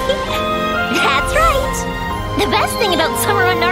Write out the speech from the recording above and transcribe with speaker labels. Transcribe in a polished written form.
Speaker 1: That's right. The best thing about summer on